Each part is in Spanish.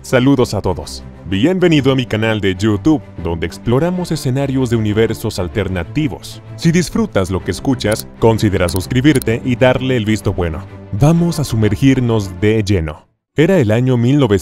Saludos a todos. Bienvenido a mi canal de YouTube, donde exploramos escenarios de universos alternativos. Si disfrutas lo que escuchas, considera suscribirte y darle el visto bueno. Vamos a sumergirnos de lleno. Era el año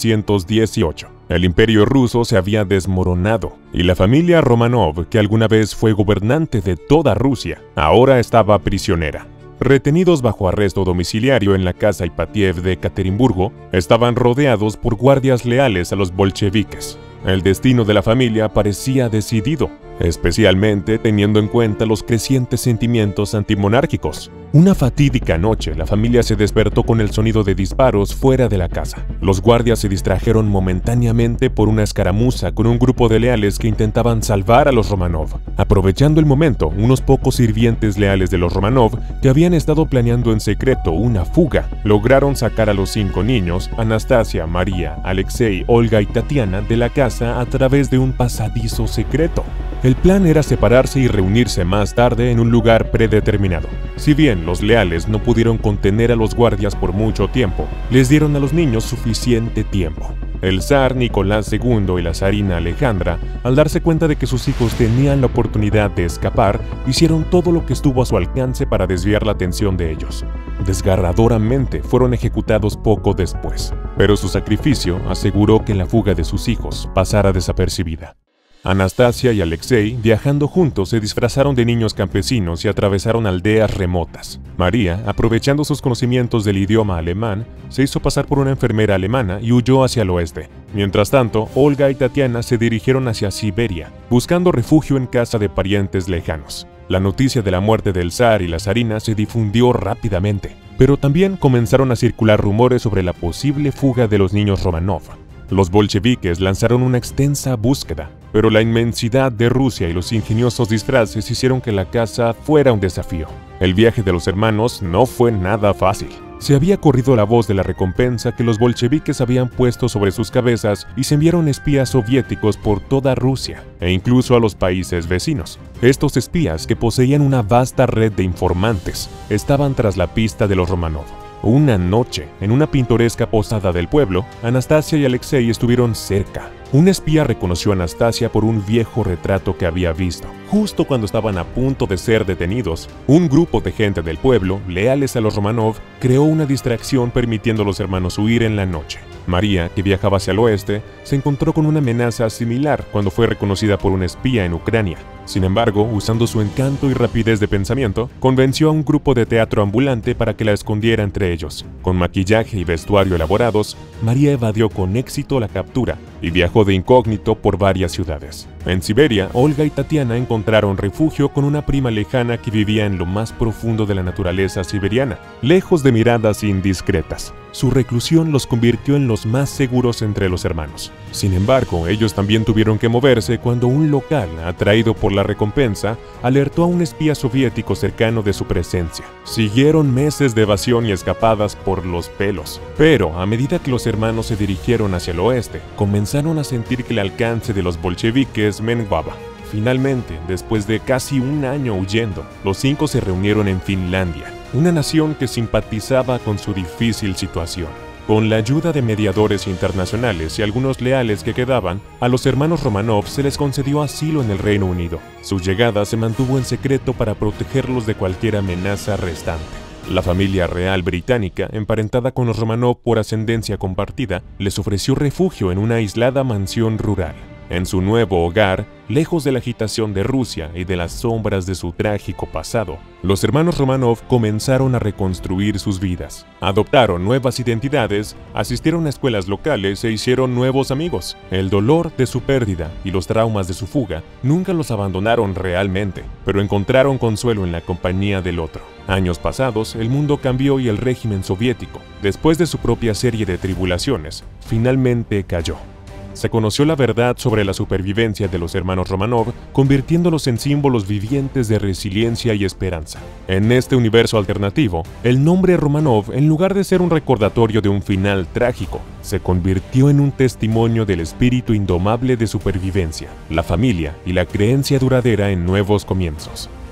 1918. El imperio ruso se había desmoronado y la familia Romanov, que alguna vez fue gobernante de toda Rusia, ahora estaba prisionera. Retenidos bajo arresto domiciliario en la casa Ipatiev de Ekaterimburgo, estaban rodeados por guardias leales a los bolcheviques. El destino de la familia parecía decidido, especialmente teniendo en cuenta los crecientes sentimientos antimonárquicos. Una fatídica noche, la familia se despertó con el sonido de disparos fuera de la casa. Los guardias se distrajeron momentáneamente por una escaramuza con un grupo de leales que intentaban salvar a los Romanov. Aprovechando el momento, unos pocos sirvientes leales de los Romanov, que habían estado planeando en secreto una fuga, lograron sacar a los 5 niños, Anastasia, María, Alexei, Olga y Tatiana, de la casa a través de un pasadizo secreto. El plan era separarse y reunirse más tarde en un lugar predeterminado. Si bien los leales no pudieron contener a los guardias por mucho tiempo, les dieron a los niños suficiente tiempo. El zar Nicolás II y la zarina Alejandra, al darse cuenta de que sus hijos tenían la oportunidad de escapar, hicieron todo lo que estuvo a su alcance para desviar la atención de ellos. Desgarradoramente fueron ejecutados poco después, pero su sacrificio aseguró que la fuga de sus hijos pasara desapercibida. Anastasia y Alexei, viajando juntos, se disfrazaron de niños campesinos y atravesaron aldeas remotas. María, aprovechando sus conocimientos del idioma alemán, se hizo pasar por una enfermera alemana y huyó hacia el oeste. Mientras tanto, Olga y Tatiana se dirigieron hacia Siberia, buscando refugio en casa de parientes lejanos. La noticia de la muerte del zar y la zarina se difundió rápidamente, pero también comenzaron a circular rumores sobre la posible fuga de los niños Romanov. Los bolcheviques lanzaron una extensa búsqueda, pero la inmensidad de Rusia y los ingeniosos disfraces hicieron que la caza fuera un desafío. El viaje de los hermanos no fue nada fácil. Se había corrido la voz de la recompensa que los bolcheviques habían puesto sobre sus cabezas y se enviaron espías soviéticos por toda Rusia, e incluso a los países vecinos. Estos espías, que poseían una vasta red de informantes, estaban tras la pista de los Romanov. Una noche, en una pintoresca posada del pueblo, Anastasia y Alexei estuvieron cerca. Un espía reconoció a Anastasia por un viejo retrato que había visto. Justo cuando estaban a punto de ser detenidos, un grupo de gente del pueblo, leales a los Romanov, creó una distracción permitiendo a los hermanos huir en la noche. María, que viajaba hacia el oeste, se encontró con una amenaza similar cuando fue reconocida por un espía en Ucrania. Sin embargo, usando su encanto y rapidez de pensamiento, convenció a un grupo de teatro ambulante para que la escondiera entre ellos. Con maquillaje y vestuario elaborados, María evadió con éxito la captura y viajó de incógnito por varias ciudades. En Siberia, Olga y Tatiana encontraron refugio con una prima lejana que vivía en lo más profundo de la naturaleza siberiana, lejos de miradas indiscretas. Su reclusión los convirtió en los más seguros entre los hermanos. Sin embargo, ellos también tuvieron que moverse cuando un local, atraído por la recompensa, alertó a un espía soviético cercano de su presencia. Siguieron meses de evasión y escapadas por los pelos, pero a medida que los hermanos se dirigieron hacia el oeste, comenzaron a sentir que el alcance de los bolcheviques menguaba. Finalmente, después de casi un año huyendo, los 5 se reunieron en Finlandia, una nación que simpatizaba con su difícil situación. Con la ayuda de mediadores internacionales y algunos leales que quedaban, a los hermanos Romanov se les concedió asilo en el Reino Unido. Su llegada se mantuvo en secreto para protegerlos de cualquier amenaza restante. La familia real británica, emparentada con los Romanov por ascendencia compartida, les ofreció refugio en una aislada mansión rural. En su nuevo hogar, lejos de la agitación de Rusia y de las sombras de su trágico pasado, los hermanos Romanov comenzaron a reconstruir sus vidas. Adoptaron nuevas identidades, asistieron a escuelas locales e hicieron nuevos amigos. El dolor de su pérdida y los traumas de su fuga nunca los abandonaron realmente, pero encontraron consuelo en la compañía del otro. Años pasados, el mundo cambió y el régimen soviético, después de su propia serie de tribulaciones, finalmente cayó. Se conoció la verdad sobre la supervivencia de los hermanos Romanov, convirtiéndolos en símbolos vivientes de resiliencia y esperanza. En este universo alternativo, el nombre Romanov, en lugar de ser un recordatorio de un final trágico, se convirtió en un testimonio del espíritu indomable de supervivencia, la familia y la creencia duradera en nuevos comienzos.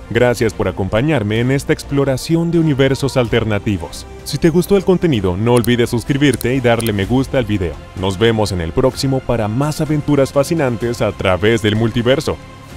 Gracias por acompañarme en esta exploración de universos alternativos. Si te gustó el contenido, no olvides suscribirte y darle me gusta al video. Nos vemos en el próximo para más aventuras fascinantes a través del multiverso.